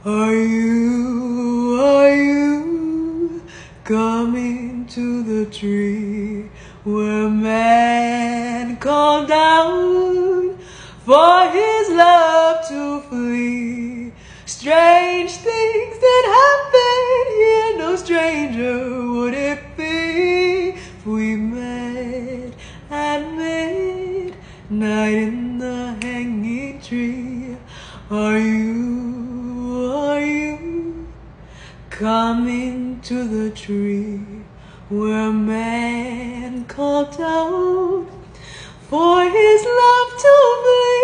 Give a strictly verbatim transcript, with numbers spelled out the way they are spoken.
Are you, are you coming to the tree where man called down for his love to flee? Strange things that happen here, no stranger would it be if we met at midnight in the hanging tree. Are you, are you coming to the tree where man called down for his love to flee?